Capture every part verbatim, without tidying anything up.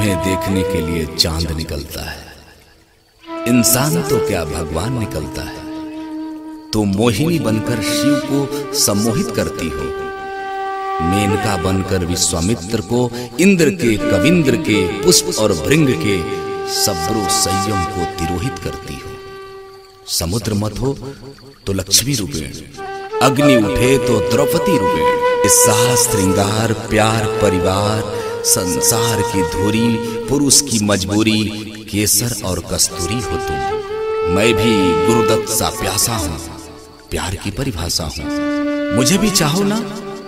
तुम्हें देखने के लिए चांद निकलता है, इंसान तो क्या भगवान निकलता है। तुम मोहिनी बनकर शिव को सम्मोहित करती हो, मेनका बनकर विश्वामित्र को इंद्र के कविंद्र के पुष्प और भृंग के सब्रो संयम को तिरोहित करती हो। समुद्र मत हो तो लक्ष्मी रूपेण, अग्नि उठे तो द्रौपदी रूपेण। सास श्रृंगार प्यार परिवार संसार की धुरी पुरुष की मजबूरी केसर और कस्तूरी हो तुम। मैं भी गुरुदत्त सा प्यासा हूं, प्यार की परिभाषा हूं। मुझे भी चाहो ना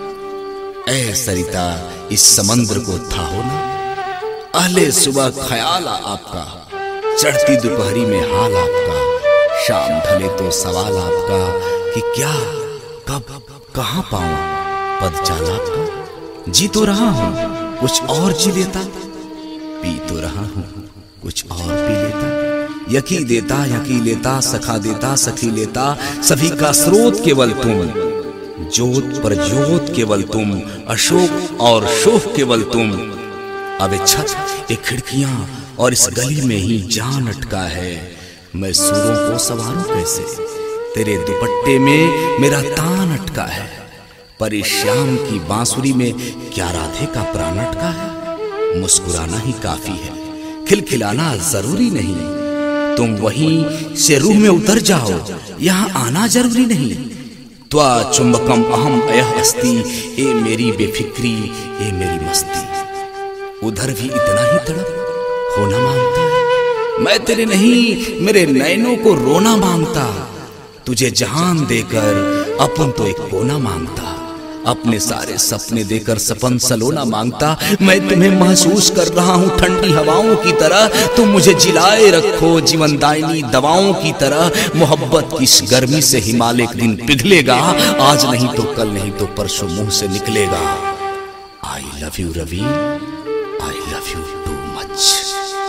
ऐ सरिता, इस समंदर को थाहो ना। अहले सुबह ख्याल आपका, चढ़ती दोपहरी में हाल आपका, शाम ढले तो सवाल आपका कि क्या कब कहां पाऊं पद चाल आपका। जी तो रहा हूं कुछ और जी लेता, पी तो रहा हूं कुछ और पी लेता। यकी देता यकी लेता, सखा देता सखी लेता, सभी का स्रोत केवल तुम। जोत पर जोत केवल तुम, अशोक और शोक केवल तुम। अब एक छत एक खिड़कियां और इस गली में ही जान अटका है। मैं सुरों को सवारूं कैसे, तेरे दुपट्टे में मेरा तान अटका है। पर इस श्याम की बांसुरी में क्या राधे का प्राण अटका है। मुस्कुराना ही काफी है, खिलखिलाना जरूरी नहीं। तुम वहीं से रूह में उतर जाओ, यहां आना जरूरी नहीं। त्वा चुंबकम अहम अयः अस्ति, ए मेरी बेफिक्री ए मेरी मस्ती। उधर भी इतना ही तड़प होना मांगता है। मैं तेरे नहीं मेरे नैनों को रोना मांगता। तुझे जहान देकर अपन तो एक कोना मांगता। अपने सारे सपने देकर सपन सलोना मांगता। मैं तुम्हें महसूस कर रहा हूं ठंडी हवाओं की तरह। तुम मुझे जिलाए रखो जीवनदायिनी दवाओं की तरह। मोहब्बत की इस गर्मी से हिमालय एक दिन पिघलेगा। आज नहीं तो कल, नहीं तो परसों मुंह से निकलेगा। I love you Ravi, I love you too much.